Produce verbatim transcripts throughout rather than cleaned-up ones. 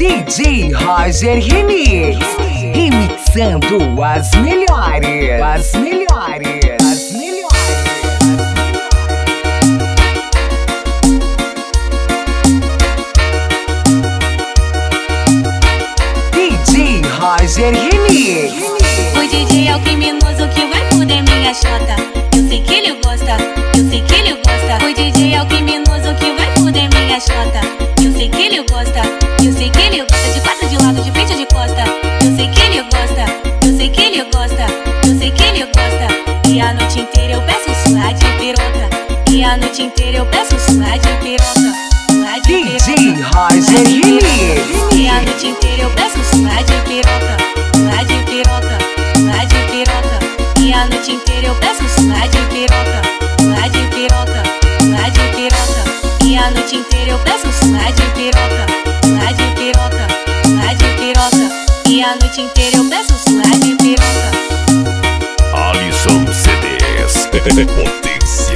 D J Roger Remix, remixando as melhores, as melhores, as melhores. D J Roger Remix. O D J é o criminoso que vai fuder minha chota. Eu sei que ele gosta, eu sei que ele gosta. O D J é o criminoso que vai fuder minha chota. Eu sei que ele gosta, eu sei que ele gosta. De quatro, de lado, de frente ou de costa. Eu sei que ele gosta, eu sei que ele gosta. Eu sei que ele gosta. E a noite inteira eu peço sua de piroca. E a noite inteira eu peço sua de piroca. Sua de D J Roger Remix. E a noite inteira eu peço sua de piroca. Sua de piroca, sua de piroca. E a noite inteira eu peço sua de piroca. Sua de piroca, sua de piroca. E a noite inteira eu peço sua de piroca. Sua de piroca, sua de piroca. E a noite inteira eu peço sua de piroca. Alisson C Ds, potência.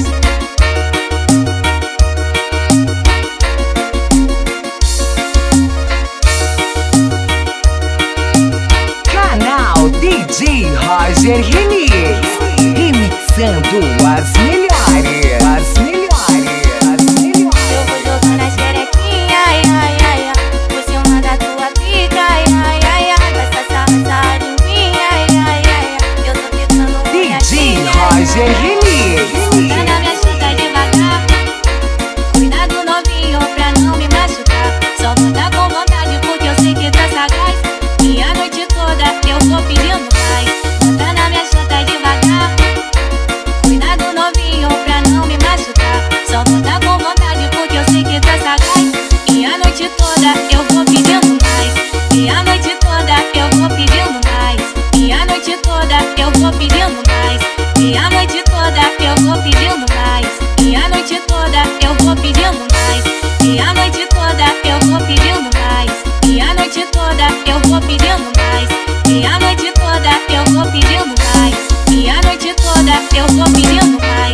Canal D J Roger Remix, remixando as melhores, as melhores, as melhores. Eu vou jogar na xerequinha, ai, ai, ai, ai. Por cima da tua pica, ai, ai, ai, ai. Vai passar essa linguinha, ai, ai, ai, ai. Eu tô ficando D J Roger Remix. Tá na minha chuta devagar. Cuidado novinho pra não me machucar. Só vou dar com vontade porque eu sei que tá sagaz. E a noite toda eu vou pedindo mais. Bota na minha chuta devagar. Cuidado novinho pra não me machucar. Só vou dar com vontade porque eu sei que tá sagaz. E a noite toda eu vou pedindo mais. E a noite toda eu vou pedindo mais. E a noite toda eu vou pedindo mais. E a noite toda eu vou pedindo mais. E a noite toda eu vou pedindo mais. E a noite toda eu vou pedindo mais. E a noite toda eu vou pedindo mais. E a noite toda eu vou pedindo mais. E a noite toda eu vou pedindo mais.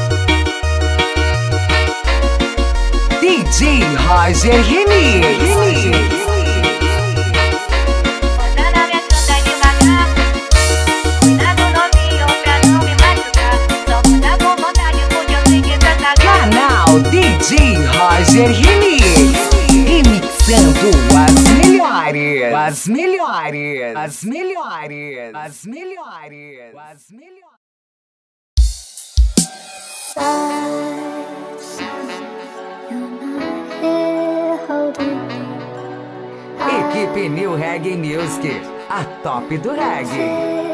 D J Roger Remix. Bota na minha chuta devagar. Cuidado novinho pra não me machucar. Só vou dar com vontade porque eu sei que tá sagaz. Canal D J Roger Remix, remixando as melhores, as melhores, as melhores, as melhores, as melhores. Equipe New Reggae Music, a top do reggae.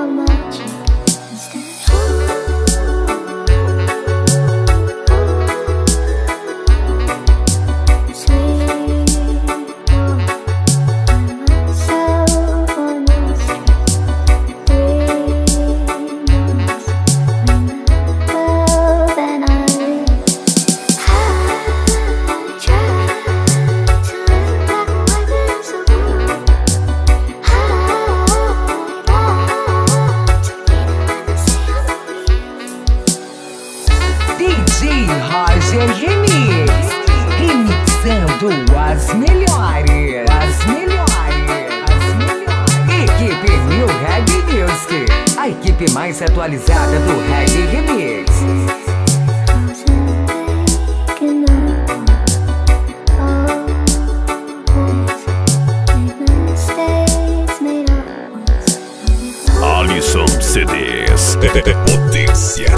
Roger Remix, remixando as melhores, as melhores, as melhores. Equipe New Reggae Music, a equipe mais atualizada do Reggae Remix. Alisson C Ds, potência.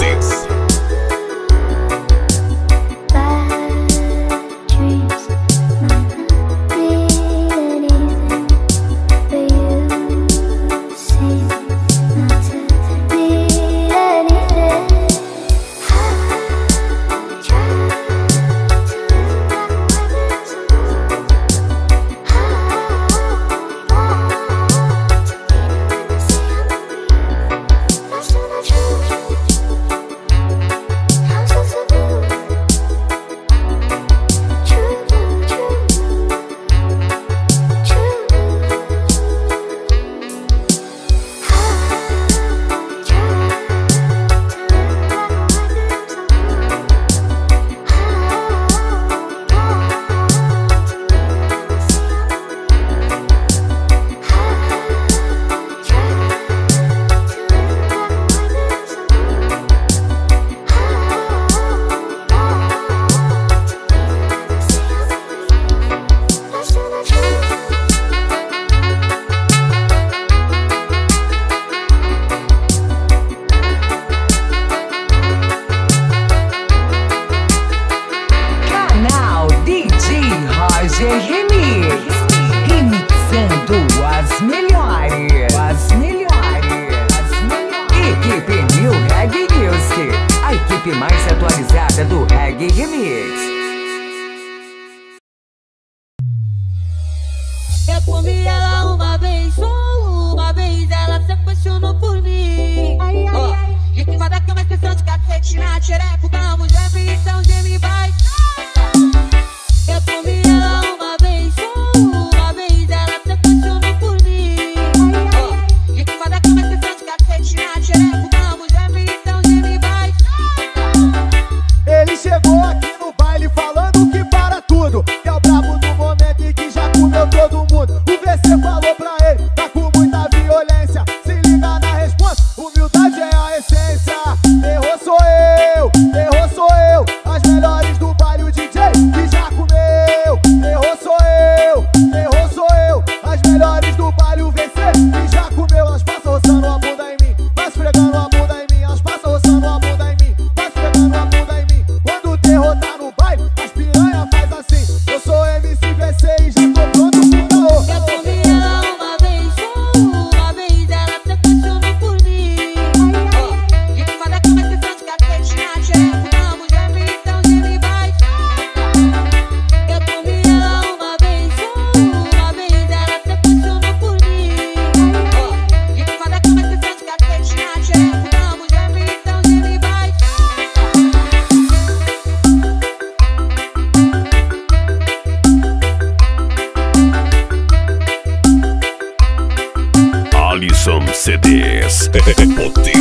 equipe mais atualizada do Reggae Remix. Eu comi ela uma vez, só uma vez, ela se apaixonou por mim. Ai, ai, oh, ai. De cima da cama, questão de cacete na xereca, da mulher, então geme vai. Eu comi ela uma vez, só uma vez, ela se apaixonou por mim. Oh, de cima da cama, questão de cacete na xereca, da mulher, então geme vai. Ele chegou aqui no baile falando que para tudo, que é o brabo do momento e que já comeu todo mundo. O V C falou pra ele, tá com muita violência, se liga na resposta, humildade é a essência. Errou sou eu, errou sou eu, as melhores do baile o D J que já comeu. Errou sou eu, errou sou eu, as melhores do baile o V C que já comeu. Elas passam roçando a bunda em mim, vai esfregando a bunda em mim, elas passam roçando a bunda em mim, vai esfregando a bunda em mim. Quando o terror tá no baile, as piranha faz assim. Eu sou M C V C e já tô pronto pro caô. Eu comi ela uma vez, só uma vez, ela se apaixonou por mim. Oh, de cima da cama, questão de cacete na xereca, da mulher, então geme vai. Eu comi ela uma vez, só uma vez, ela se apaixonou por mim. Oh, de cima da cama, questão de cacete na xereca, da mulher, então geme vai. Alisson C Ds. Potência.